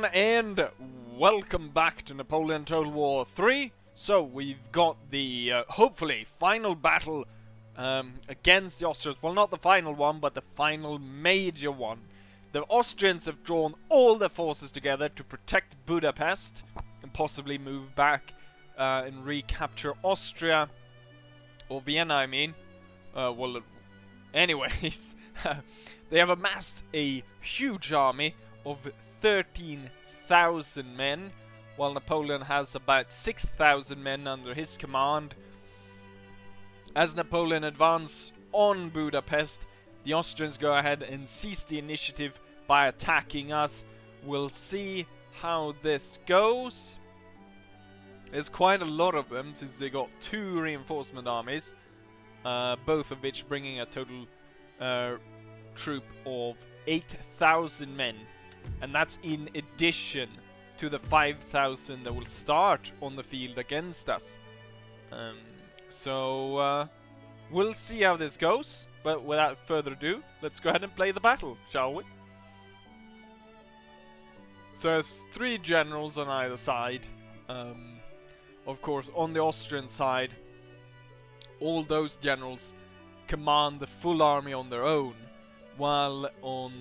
everyone, and welcome back to Napoleon Total War 3. So, we've got the, hopefully, final battle against the Austrians. Well, not the final one, but the final major one. The Austrians have drawn all their forces together to protect Budapest and possibly move back and recapture Austria, or Vienna, I mean. Well, anyways, they have amassed a huge army of 13,000 men, while Napoleon has about 6,000 men under his command. As Napoleon advances on Budapest, the Austrians go ahead and seize the initiative by attacking us. We'll see how this goes. There's quite a lot of them, since they got 2 reinforcement armies, both of which bringing a total troop of 8,000 men. And that's in addition to the 5,000 that will start on the field against us. We'll see how this goes. But without further ado, let's go ahead and play the battle, shall we? So there's 3 generals on either side. Of course, on the Austrian side, all those generals command the full army on their own, while on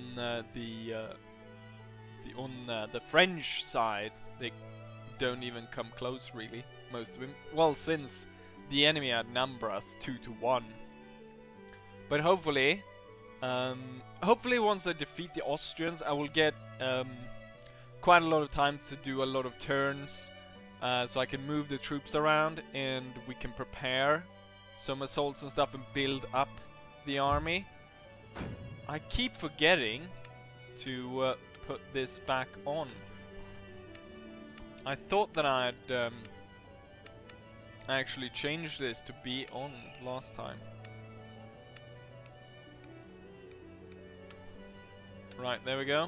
the French side, they don't even come close, really, most of them. Well, since the enemy outnumber us 2-1. But hopefully once I defeat the Austrians, I will get quite a lot of time to do a lot of turns, so I can move the troops around and we can prepare some assaults and stuff and build up the army. I keep forgetting to put this back on. I thought that I'd actually changed this to be on last time. Right, there we go.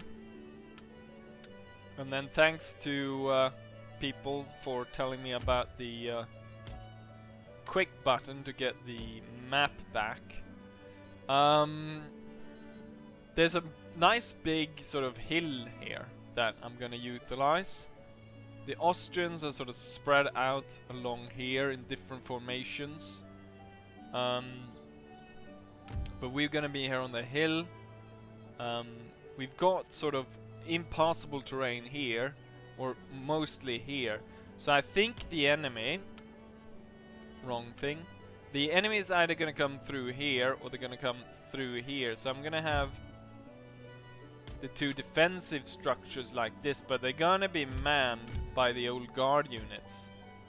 And then thanks to people for telling me about the quick button to get the map back. There's a nice big sort of hill here that I'm gonna utilize. The Austrians are sort of spread out along here in different formations. But we're gonna be here on the hill. We've got sort of impassable terrain here, or mostly here. So I think the enemy... Wrong thing. The enemy is either gonna come through here, or they're gonna come through here. So I'm gonna have the 2 defensive structures like this, but they're gonna be manned by the old guard units.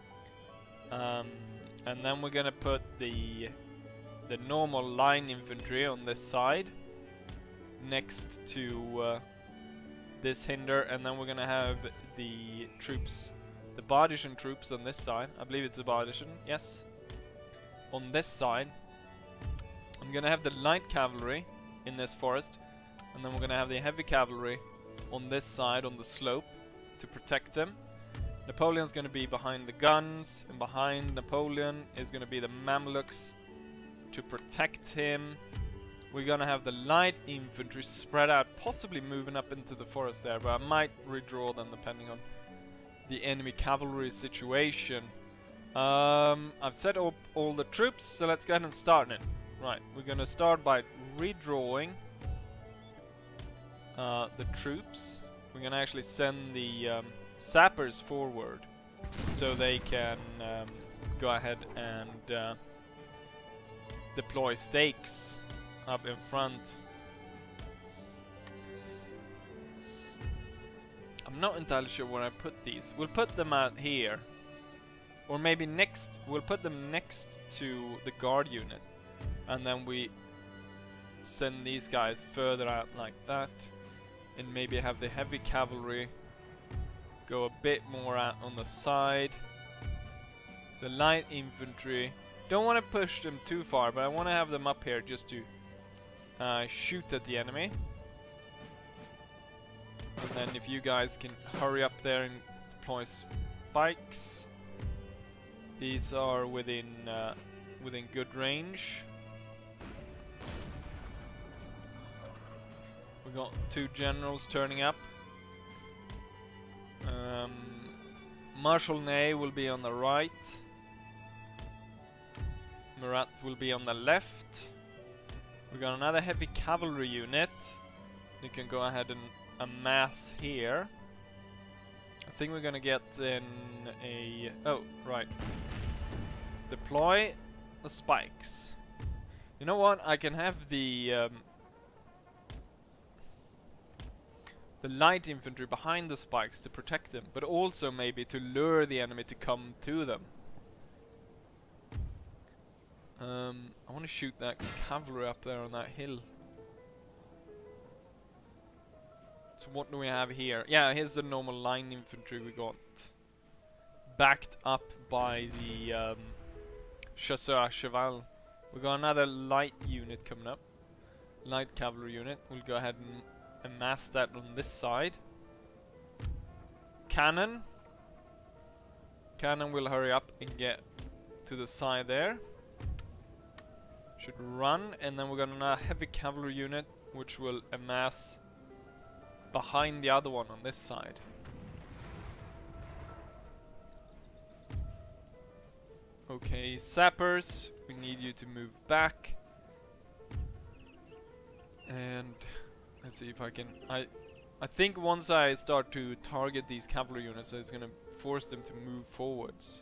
And then we're gonna put the normal line infantry on this side, next to this hinder, and then we're gonna have the troops, the Badischen troops on this side. I believe it's a Badischen, yes. On this side, I'm gonna have the light cavalry in this forest, and then we're gonna have the heavy cavalry on this side, on the slope, to protect them. Napoleon's gonna be behind the guns, and behind Napoleon is gonna be the Mamluks to protect him. We're gonna have the light infantry spread out, possibly moving up into the forest there, but I might redraw them depending on the enemy cavalry situation. I've set up all the troops, so let's go ahead and start it. Right, we're gonna start by redrawing the troops. We're gonna actually send the sappers forward, so they can go ahead and deploy stakes up in front. I'm not entirely sure where I put these. We'll put them out here, or maybe next. We'll put them next to the guard unit, and then we send these guys further out like that, and maybe have the heavy cavalry go a bit more out on the side. The light infantry, don't want to push them too far, but I want to have them up here just to shoot at the enemy. And then if you guys can hurry up there and deploy spikes. These are within good range. We got 2 generals turning up. Marshal Ney will be on the right. Murat will be on the left. We got another heavy cavalry unit. You can go ahead and amass here. I think we're gonna get in a... oh, right. Deploy the spikes. You know what? I can have the light infantry behind the spikes to protect them, but also maybe to lure the enemy to come to them. I want to shoot that cavalry up there on that hill. So what do we have here? Yeah, here's the normal line infantry we got. Backed up by the Chasseur à Cheval. We got another light unit coming up. Light cavalry unit. We'll go ahead and amass that on this side. Cannon. Cannon will hurry up and get to the side there. Should run, and then we're gonna heavy cavalry unit, which will amass behind the other one on this side. Okay, sappers, we need you to move back. And let's see if I can... I think once I start to target these cavalry units, it's gonna force them to move forwards.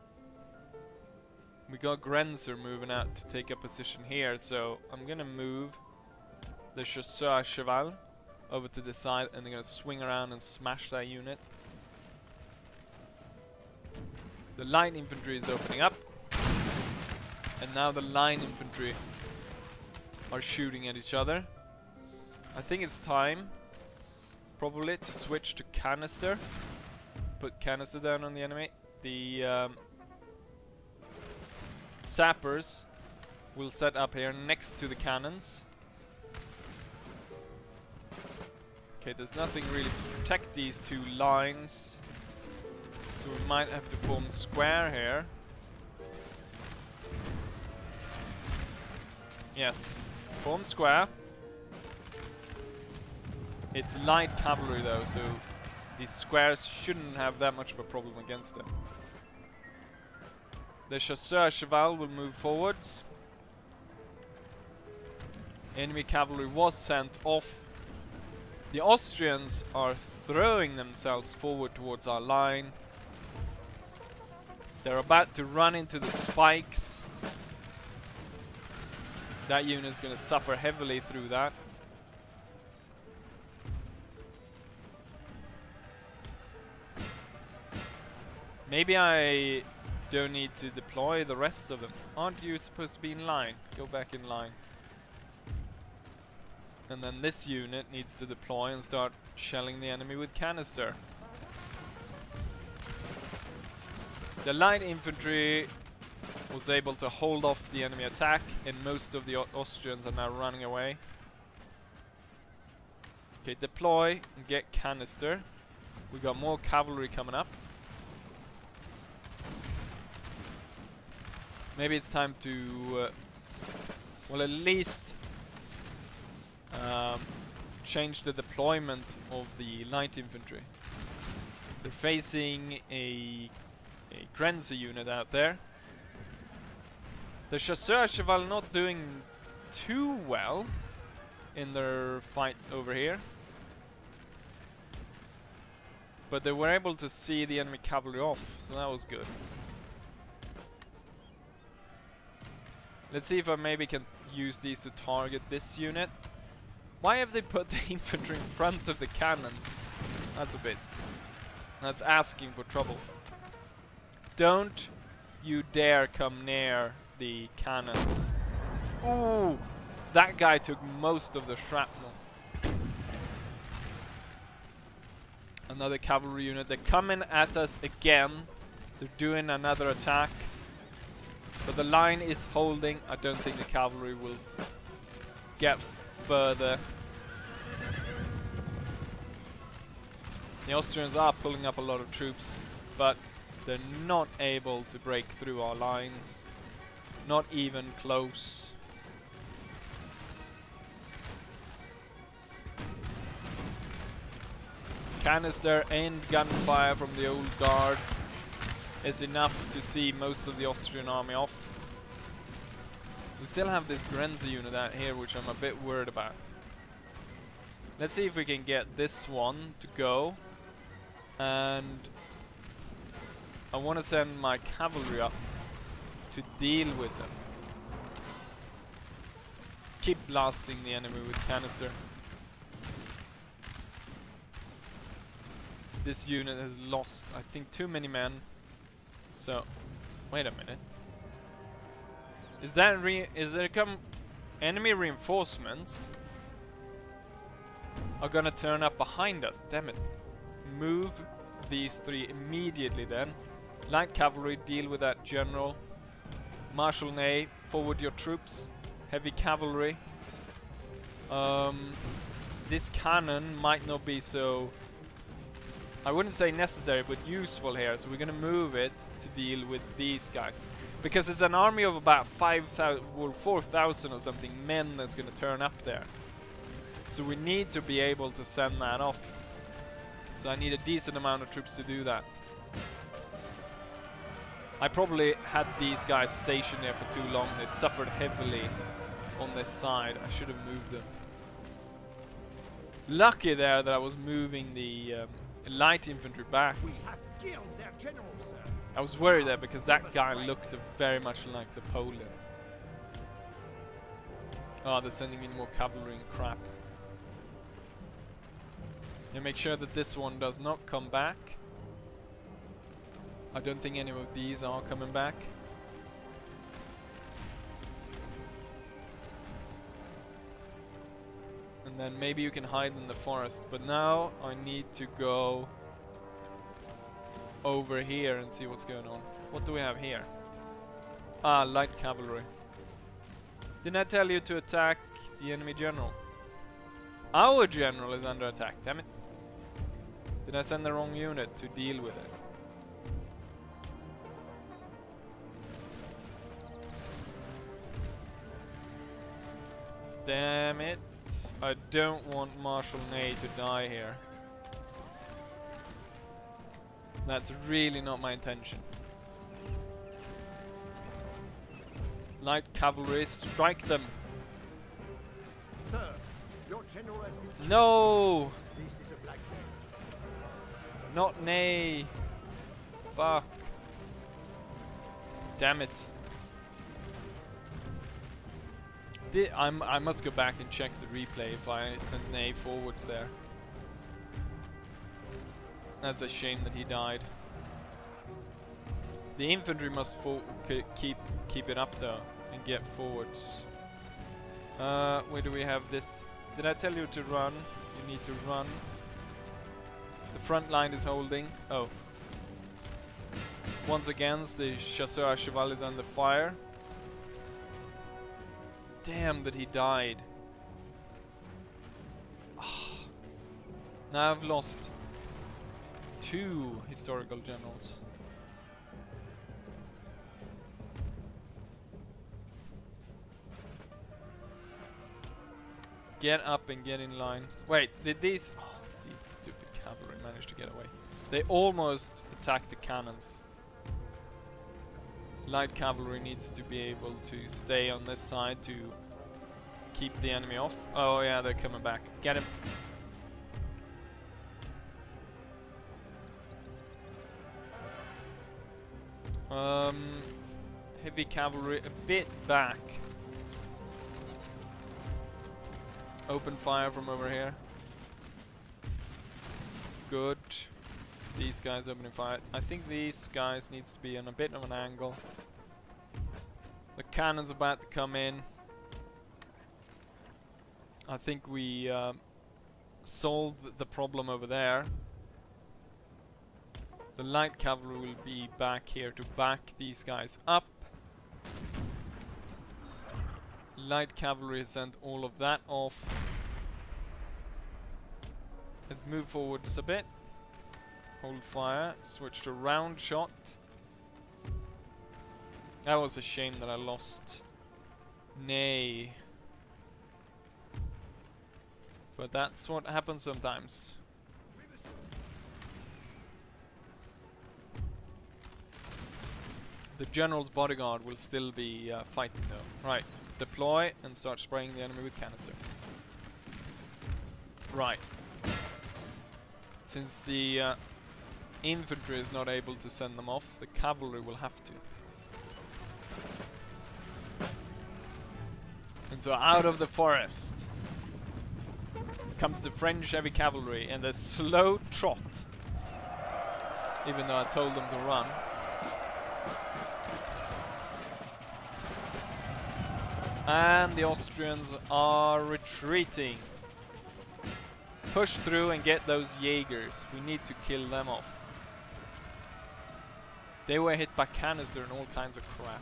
We got Grenzer moving out to take a position here, so I'm gonna move the Chasseur à Cheval over to the side, and they're gonna swing around and smash that unit. The light infantry is opening up, and now the line infantry are shooting at each other. I think it's time, probably, to switch to canister. Put canister down on the enemy. The sappers will set up here next to the cannons. Okay, there's nothing really to protect these two lines, so we might have to form square here. Yes, form square. It's light cavalry though, so these squares shouldn't have that much of a problem against them. The Chasseur Cheval will move forwards. Enemy cavalry was sent off. The Austrians are throwing themselves forward towards our line. They're about to run into the spikes. That unit is going to suffer heavily through that. Maybe I don't need to deploy the rest of them. Aren't you supposed to be in line? Go back in line. And then this unit needs to deploy and start shelling the enemy with canister. The light infantry was able to hold off the enemy attack, and most of the Austrians are now running away. Okay, deploy and get canister. We got more cavalry coming up. Maybe it's time to, well, at least change the deployment of the light infantry. They're facing a Grenzer unit out there. The Chasseur à Cheval not doing too well in their fight over here, but they were able to see the enemy cavalry off, so that was good. Let's see if I maybe can use these to target this unit. Why have they put the infantry in front of the cannons? That's asking for trouble. Don't you dare come near the cannons. Ooh, that guy took most of the shrapnel. Another cavalry unit. They're coming at us again. They're doing another attack. But the line is holding. I don't think the cavalry will get further. The Austrians are pulling up a lot of troops, but they're not able to break through our lines. Not even close. Canister and gunfire from the old guard is enough to see most of the Austrian army off. We still have this Grenzer unit out here, which I'm a bit worried about. Let's see if we can get this one to go. And I want to send my cavalry up to deal with them. Keep blasting the enemy with canister. This unit has lost, I think, too many men. So, wait a minute. Is there enemy reinforcements are gonna turn up behind us? Damn it. Move these three immediately then. Light cavalry, deal with that general. Marshal Ney, forward your troops. Heavy cavalry. This cannon might not be so, I wouldn't say necessary, but useful here. So we're gonna move it to deal with these guys. Because it's an army of about 5,000, well, 4,000 or something men that's gonna turn up there. So we need to be able to send that off. So I need a decent amount of troops to do that. I probably had these guys stationed there for too long. They suffered heavily on this side. I should have moved them. Lucky there that I was moving the light infantry back. We have killed their general, sir. I was worried there because that guy looked very much like Napoleon. Oh, they're sending in more cavalry and crap. And make sure that this one does not come back. I don't think any of these are coming back. And then maybe you can hide in the forest. But now I need to go over here and see what's going on. What do we have here? Ah, light cavalry. Didn't I tell you to attack the enemy general? Our general is under attack, damn it. Did I send the wrong unit to deal with it? Damn it. I don't want Marshal Ney to die here. That's really not my intention. Light cavalry, strike them. Sir, your general has been killed. No! This is a black man. Not Ney. Fuck. Damn it. I must go back and check the replay if I sent Ney forwards there. That's a shame that he died. The infantry must keep it up though and get forwards. Where do we have this? Did I tell you to run? You need to run. The front line is holding. Oh. Once again, the Chasseur à Cheval is under fire. Damn that he died. Oh. Now I've lost 2 historical generals. Get up and get in line. Wait, did these... Oh, these stupid cavalry managed to get away. They almost attacked the cannons. Light cavalry needs to be able to stay on this side to keep the enemy off. Oh yeah, they're coming back. Get him. Heavy cavalry a bit back. Open fire from over here. Good. These guys opening fire. I think these guys needs to be on a bit of an angle. The cannon's about to come in. I think we solved the problem over there. The light cavalry will be back here to back these guys up. Light cavalry sent all of that off. Let's move forward just a bit. Hold fire. Switch to round shot. That was a shame that I lost Ney. But that's what happens sometimes. The general's bodyguard will still be fighting though. Right, deploy and start spraying the enemy with canister. Right. Since the infantry is not able to send them off, the cavalry will have to. And so out of the forest comes the French heavy cavalry and a slow trot. Even though I told them to run. And the Austrians are retreating. Push through and get those Jaegers. We need to kill them off. They were hit by canister and all kinds of crap.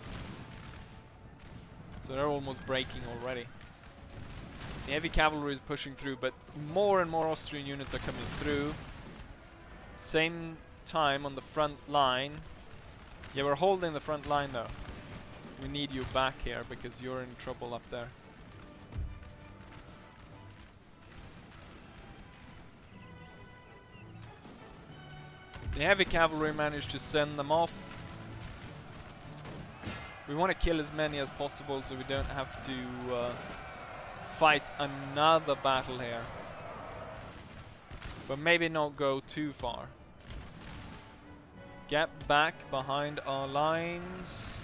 So they're almost breaking already. The heavy cavalry is pushing through, but more and more Austrian units are coming through. Same time on the front line. Yeah, we're holding the front line though. We need you back here because you're in trouble up there. The heavy cavalry managed to send them off. We want to kill as many as possible so we don't have to fight another battle here. But maybe not go too far. Get back behind our lines.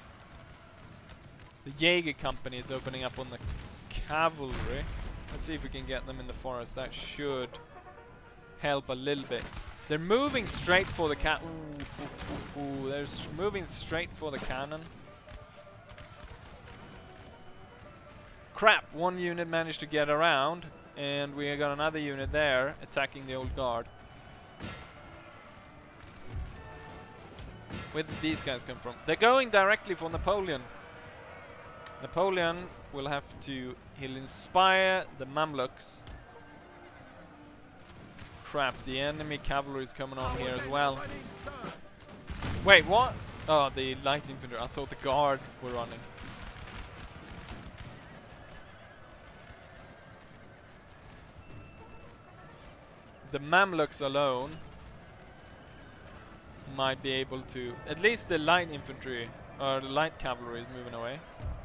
The Jaeger company is opening up on the cavalry. Let's see if we can get them in the forest. That should help a little bit. They're moving straight for the they're moving straight for the cannon. Crap! One unit managed to get around, and we got another unit there attacking the old guard. Where did these guys come from? They're going directly for Napoleon. Napoleon will have to... He'll inspire the Mamluks. Crap, the enemy cavalry is coming on here as well. Wait, what? Oh, the light infantry. I thought the guard were running. The Mamluks alone might be able to... At least the light infantry, or the light cavalry is moving away.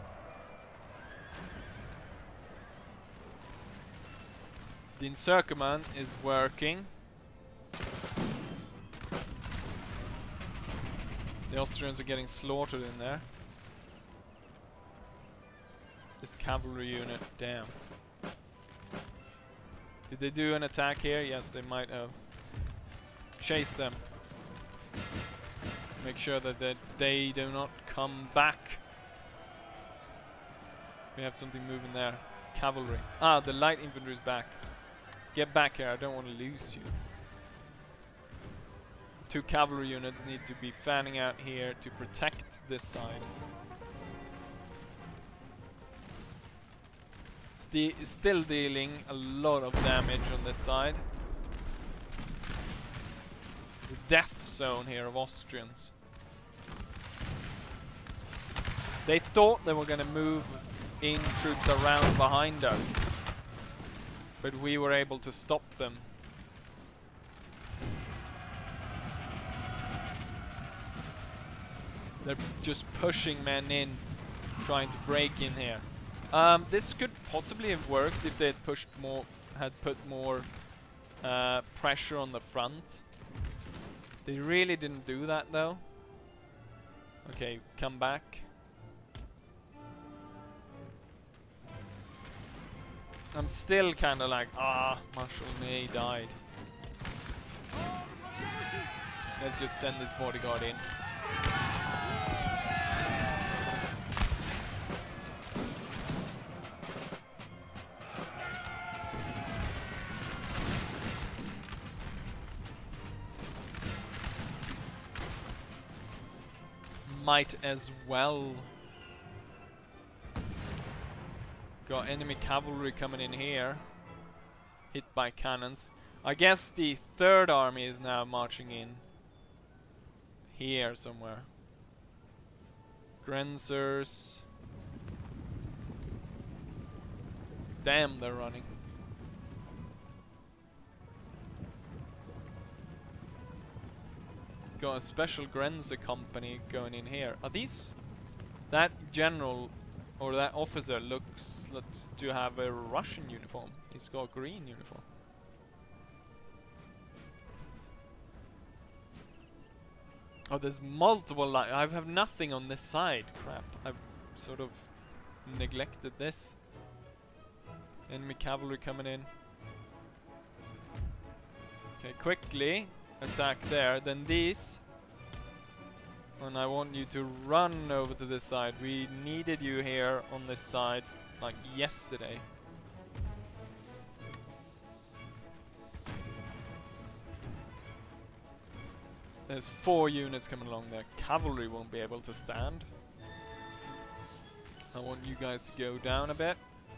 The encirclement is working. The Austrians are getting slaughtered in there. This cavalry unit, damn. Did they do an attack here? Yes, they might have. Chase them. Make sure that they do not come back. We have something moving there. Cavalry. Ah, the light infantry is back. Get back here, I don't want to lose you. 2 cavalry units need to be fanning out here to protect this side. Still dealing a lot of damage on this side. There's a death zone here of Austrians. They thought they were going to move in troops around behind us, but we were able to stop them. They're just pushing men in, trying to break in here. This could possibly have worked if they had put more pressure on the front. They really didn't do that though. Okay, come back. I'm still kind of like, Marshal Ney died. Let's just send this bodyguard in. Might as well. Got enemy cavalry coming in here, hit by cannons. I guess the third army is now marching in here somewhere. Grenzers. Damn, they're running. got a special Grenzer company going in here. Are these... That general or that officer looks to have a Russian uniform. He's got a green uniform. Oh, there's multiple I have nothing on this side. Crap. I've sort of neglected this. Enemy cavalry coming in. Okay, quickly attack there. Then these. And I want you to run over to this side. We needed you here on this side like yesterday. There's 4 units coming along there. Cavalry won't be able to stand. I want you guys to go down a bit.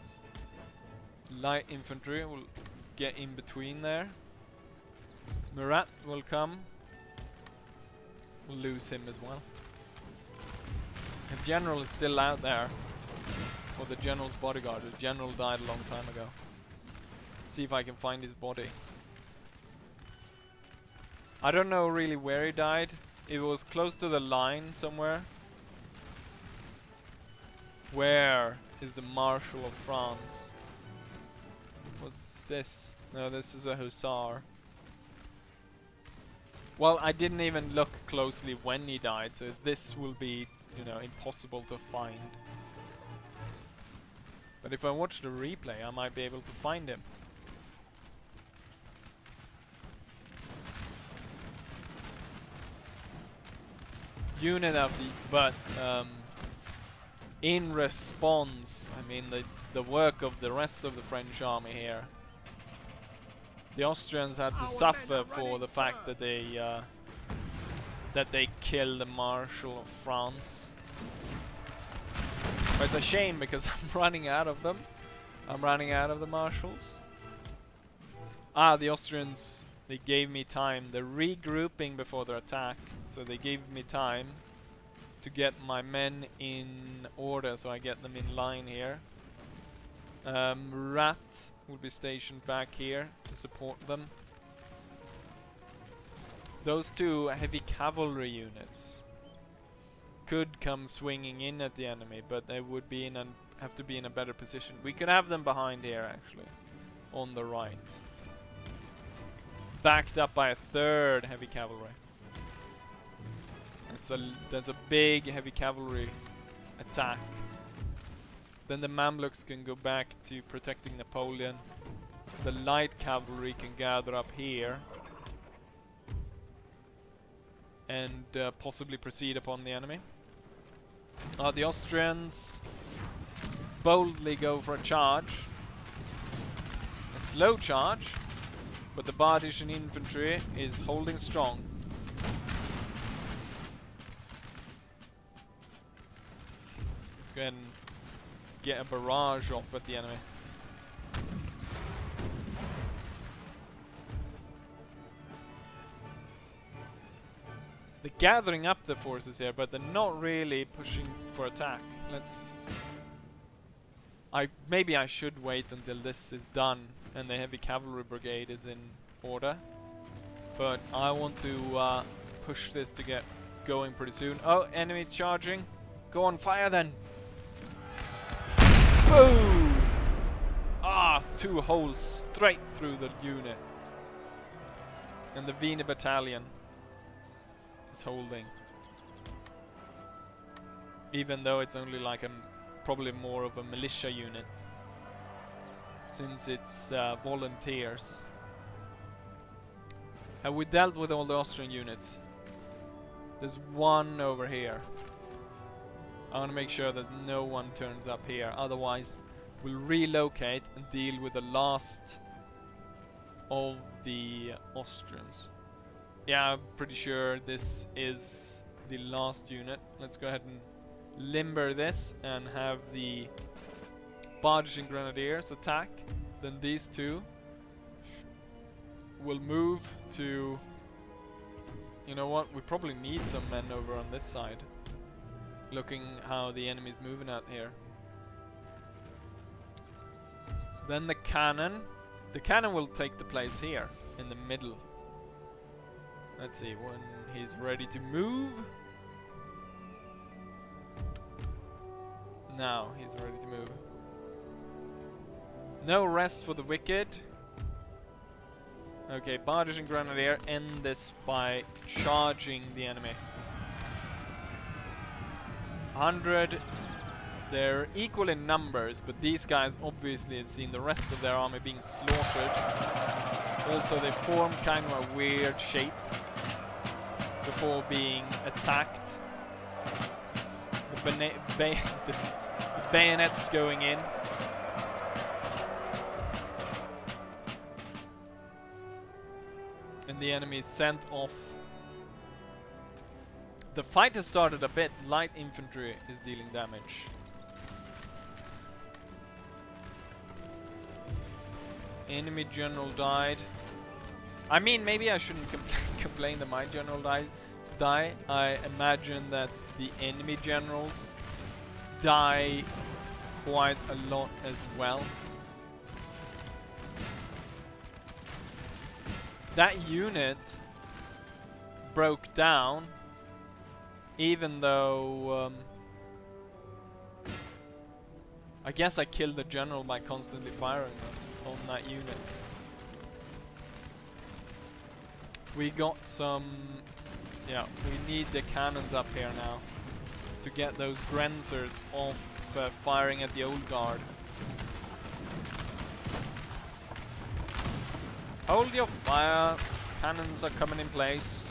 Light infantry will get in between there. Murat will come. We'll lose him as well. The general is still out there. Or the general's bodyguard. The general died a long time ago. See if I can find his body. I don't know really where he died. It was close to the line somewhere. Where is the Marshal of France? What's this? No, this is a hussar. Well, I didn't even look closely when he died, so this will be, you know, impossible to find. But if I watch the replay, I might be able to find him. Unit of the... But, in response, I mean, the work of the rest of the French army here. The Austrians had to suffer for the fact that they killed the Marshal of France. But it's a shame because I'm running out of them. I'm running out of the Marshals. Ah, the Austrians, they gave me time. They're regrouping before their attack, so they gave me time to get my men in order, so I get them in line here. Murat will be stationed back here to support them. Those 2 heavy cavalry units could come swinging in at the enemy, but they would be in have to be in a better position. We could have them behind here, actually, on the right, backed up by a 3rd heavy cavalry. There's a big heavy cavalry attack. Then the Mamluks can go back to protecting Napoleon. The light cavalry can gather up here and possibly proceed upon the enemy. The Austrians boldly go for a charge. A slow charge, but the Badischen infantry is holding strong. Let's go ahead and get a barrage off at the enemy. They're gathering up the forces here, but they're not really pushing for attack. Maybe I should wait until this is done and the heavy cavalry brigade is in order. But I want to push this to get going pretty soon. Oh, enemy charging. Go on, fire then. Boom! Ah, 2 holes straight through the unit. And the Wiener battalion is holding. Even though it's only like probably more of a militia unit, since it's volunteers. Have we dealt with all the Austrian units? There's 1 over here. I want to make sure that no one turns up here, otherwise we'll relocate and deal with the last of the Austrians. Yeah, I'm pretty sure this is the last unit. Let's go ahead and limber this and have the Badischen Grenadiers attack. Then these 2 will move to... You know what? We probably need some men over on this side. Looking how the enemy's moving out here. Then the cannon. The cannon will take the place here in the middle. Let's see when he's ready to move. Now he's ready to move. No rest for the wicked. Okay, Bardish and Grenadier end this by charging the enemy. 100. They're equal in numbers, but these guys obviously have seen the rest of their army being slaughtered. Also, they form kind of a weird shape before being attacked. The bayonets going in. And the enemy is sent off. The fight has started a bit. Light infantry is dealing damage. Enemy general died. I mean, maybe I shouldn't complain that my general die. I imagine that the enemy generals die quite a lot as well. That unit broke down, even though I guess I killed the general by constantly firing on that unit. We got some, yeah, we need the cannons up here now to get those Grenzers off firing at the old guard. Hold your fire, cannons are coming in place.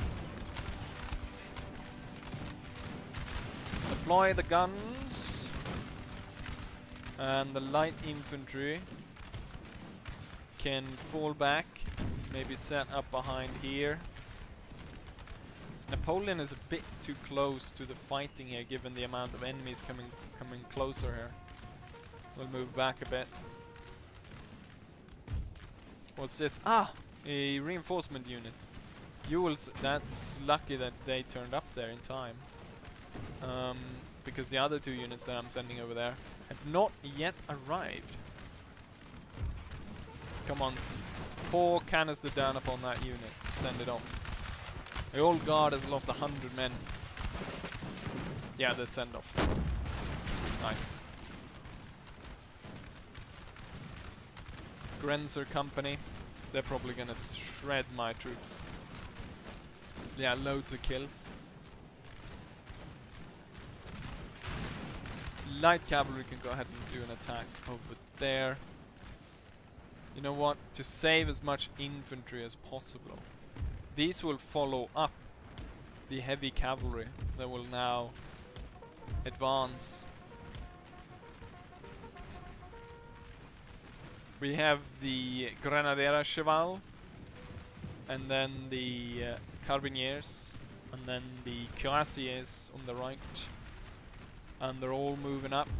Deploy the guns. And the light infantry can fall back, maybe set up behind here. Napoleon is a bit too close to the fighting here, given the amount of enemies coming closer here. We'll move back a bit. What's this? Ah! A reinforcement unit. You will that's lucky that they turned up there in time. Because the other two units that I'm sending over there have not yet arrived. Come on, pour canister down upon that unit. Send it off. The old guard has lost 100 men. Yeah, they send off. Nice. Grenzer company. They're probably gonna shred my troops. Yeah, loads of kills. Light cavalry can go ahead and do an attack over there. You know what? To save as much infantry as possible, these will follow up the heavy cavalry that will now advance. We have the Grenadier Cheval, and then the Carbineers, and then the Cuirassiers on the right. And they're all moving up.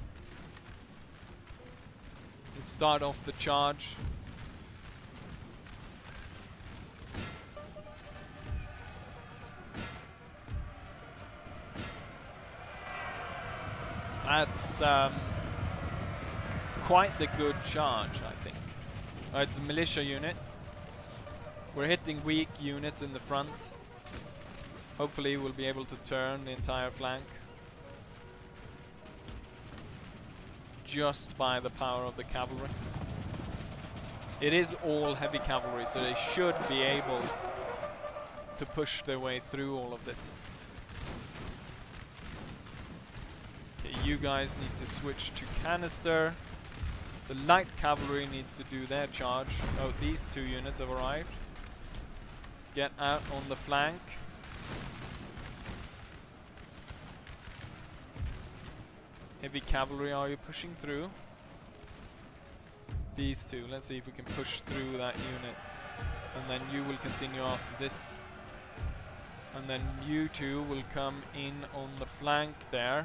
Let's start off the charge. That's quite the good charge, I think. It's a militia unit. We're hitting weak units in the front. Hopefully we'll be able to turn the entire flank just by the power of the cavalry. It is all heavy cavalry, so they should be able to push their way through all of this. Okay, you guys need to switch to canister. The light cavalry needs to do their charge. Oh, these two units have arrived. Get out on the flank. Heavy cavalry, are you pushing through? These two, let's see if we can push through that unit. And then you will continue after this. And then you two will come in on the flank there.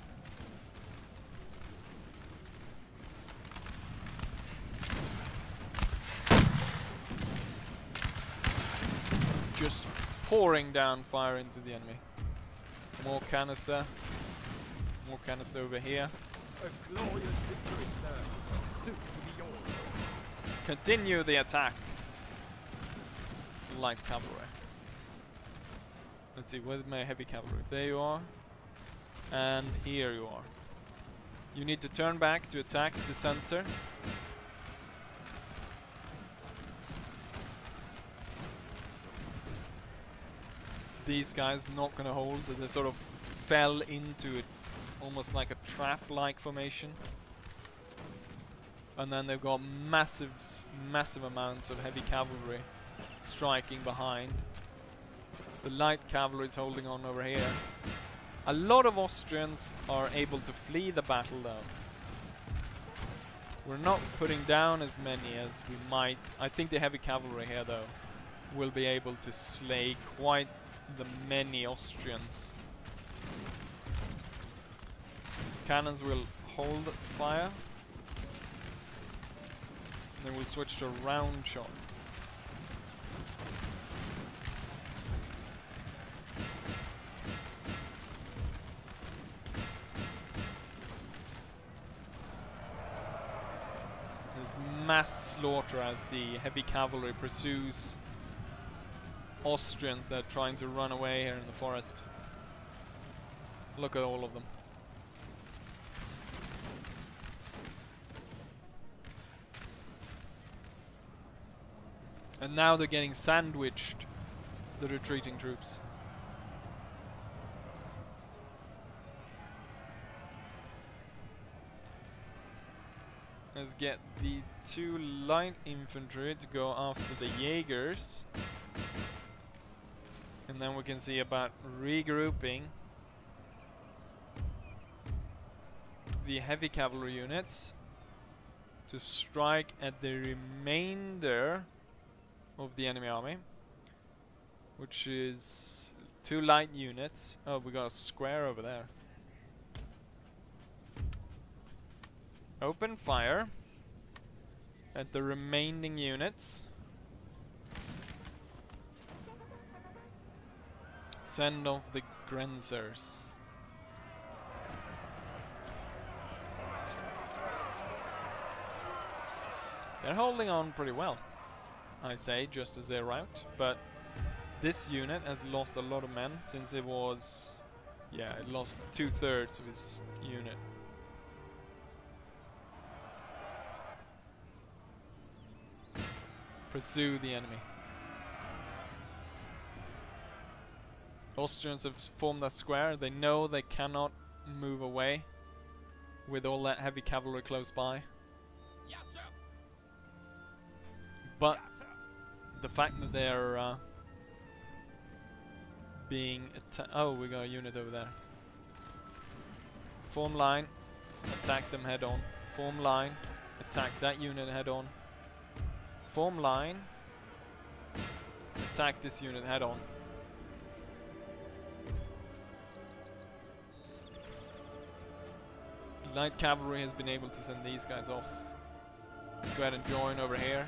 Just pouring down fire into the enemy. More canister. More canister over here. A glorious victory, sir. Soon to be yours. Continue the attack. Light cavalry. Let's see, where's my heavy cavalry? There you are. And here you are. You need to turn back to attack the center. These guys not gonna hold. They sort of fell into it, almost like a trap-like formation. And then they've got massive amounts of heavy cavalry striking behind. The light cavalry is holding on over here. A lot of Austrians are able to flee the battle though. We're not putting down as many as we might. I think the heavy cavalry here though will be able to slay quite the many Austrians. Cannons will hold fire. Then we'll switch to round shot. There's mass slaughter as the heavy cavalry pursues Austrians that are trying to run away here in the forest. Look at all of them. And now they're getting sandwiched, the retreating troops. Let's get the 2 light infantry to go after the Jaegers. And then we can see about regrouping the heavy cavalry units to strike at the remainder of the enemy army, which is 2 light units. Oh, we got a square over there. Open fire at the remaining units. Send off the Grenzers. They're holding on pretty well, I say, just as they rout, but this unit has lost a lot of men since it was, yeah, it lost 2/3 of its unit. Pursue the enemy. Austrians have formed a square. They know they cannot move away with all that heavy cavalry close by. Yes, sir. But the fact that they're being oh, we got a unit over there. Form line, attack them head on. Form line, attack that unit head on. Form line, attack this unit head on. Light cavalry has been able to send these guys off. Let's go ahead and join over here.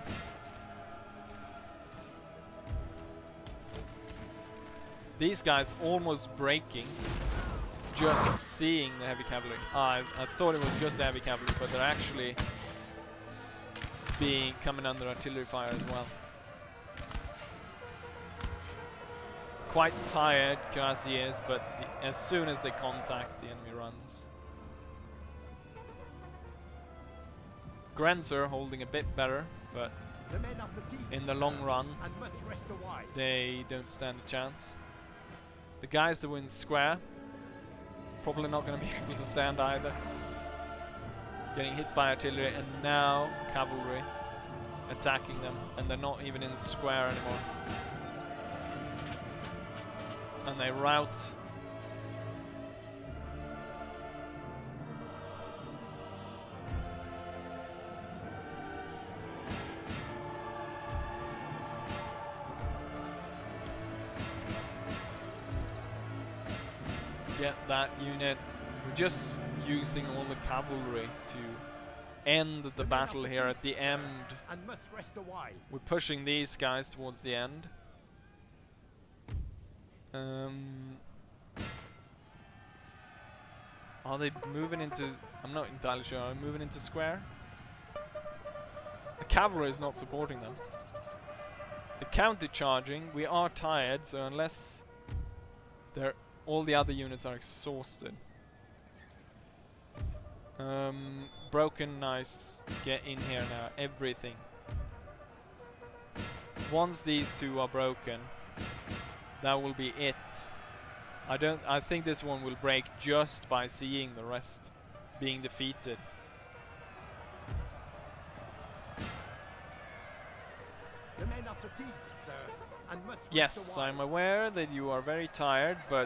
These guys almost breaking, just seeing the heavy cavalry. I thought it was just the heavy cavalry, but they're actually coming under artillery fire as well. Quite tired, Cuirassiers, but as soon as they contact, the enemy runs. Grenzer holding a bit better, but The men are fatigued, in the long sir, run, and must rest a while. they don't stand a chance. The guys that were in square, probably not going to be able to stand either. Getting hit by artillery, and now cavalry attacking them, and they're not even in square anymore. And they rout. Get that unit. We're just using all the cavalry to end the battle here at the end. And must rest a while. We're pushing these guys towards the end. Are they moving into... I'm not entirely sure. Are they moving into square? The cavalry is not supporting them. The counter-charging, we are tired, so unless all the other units are exhausted. Broken, nice. Get in here now. Everything. Once these two are broken, that will be it. I think this one will break just by seeing the rest being defeated. The men are fatigued, sir, and must rest Yes, a while. I'm aware that you are very tired, but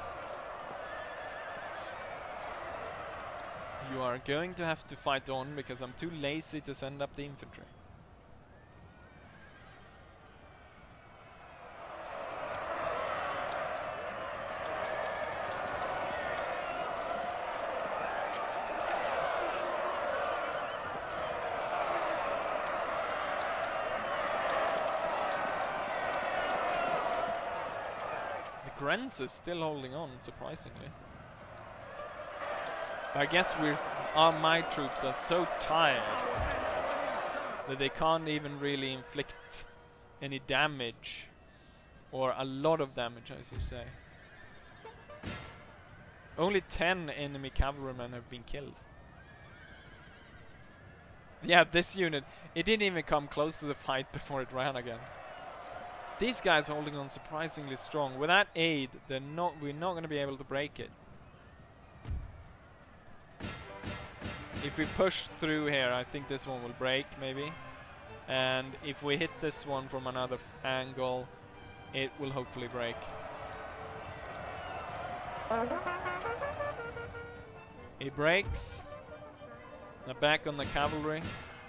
you are going to have to fight on because I'm too lazy to send up the infantry. Grenz is still holding on, surprisingly. I guess my troops are so tired Our men are running, sir. that they can't even really inflict any damage, or a lot of damage, as you say. Only 10 enemy cavalrymen have been killed. Yeah, this unit, it didn't even come close to the fight before it ran again. These guys are holding on surprisingly strong. Without aid, we're not going to be able to break it. If we push through here, I think this one will break, maybe. And if we hit this one from another angle, it will hopefully break. It breaks. Now back on the cavalry.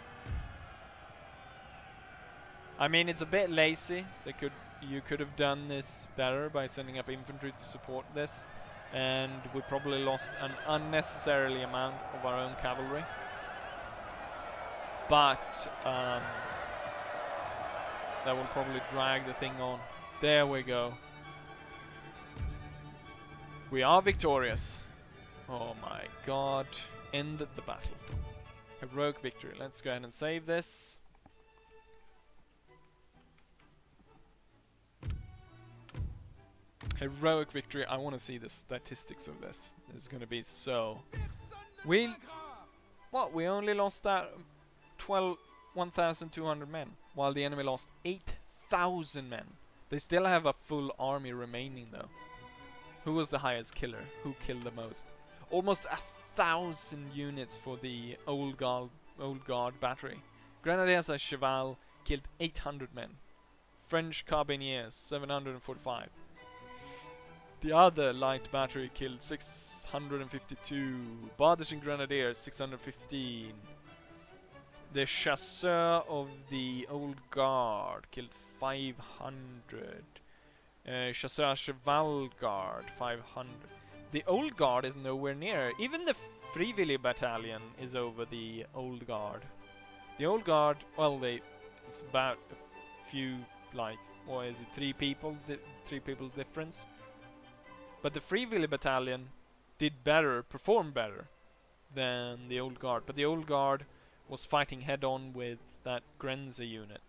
I mean, it's a bit lazy. You could have done this better by sending up infantry to support this, and we probably lost an unnecessarily amount of our own cavalry. But that will probably drag the thing on. There we go. We are victorious. Oh my god. Ended the battle. Heroic victory. Let's go ahead and save this. Heroic victory. I want to see the statistics of this. This is going to be so... We only lost that 1,200 men, while the enemy lost 8,000 men. They still have a full army remaining, though. Who was the highest killer? Who killed the most? Almost 1,000 units for the Old Guard battery. Grenadiers à Cheval killed 800 men. French Carbineers 745. The other light battery killed 652. Bardishan Grenadiers 615. The Chasseur of the Old Guard killed 500. Chasseur Cheval Guard 500. The Old Guard is nowhere near. Even the Frivillig Battalion is over the Old Guard. The Old Guard, well, it's about a few, like, what is it, 3 people difference. But the Frivillig Battalion did better, performed better than the Old Guard. But the Old Guard was fighting head-on with that Grenza unit.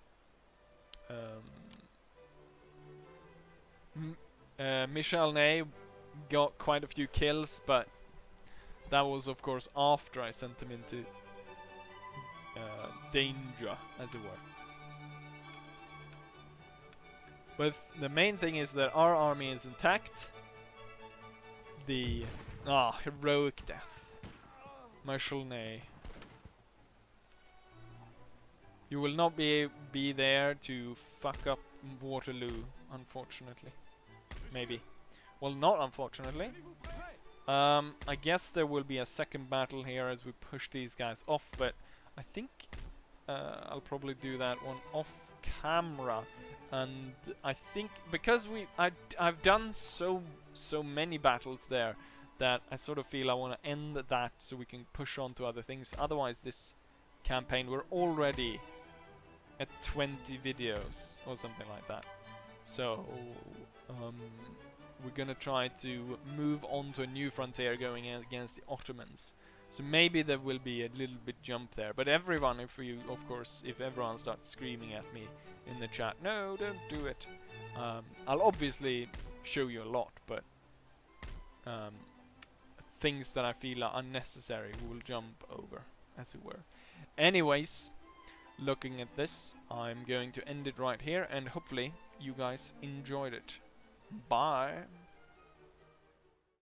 Michel Ney got quite a few kills, but that was of course after I sent him into danger, as it were. But the main thing is that our army is intact. The heroic death. Marshal Ney. You will not be there to fuck up Waterloo, unfortunately. Maybe. Well, not unfortunately. I guess there will be a second battle here as we push these guys off, but I think I'll probably do that one off camera. And I think because I've done so many battles there that I sort of feel I want to end that so we can push on to other things. Otherwise, this campaign, we're already at 20 videos or something like that. So we're gonna try to move on to a new frontier going against the Ottomans. So maybe there will be a little bit jump there. But everyone, if everyone starts screaming at me in the chat, no, don't do it. I'll obviously show you a lot, but things that I feel are unnecessary will jump over, as it were. Anyways, looking at this, I'm going to end it right here, and hopefully you guys enjoyed it. Bye!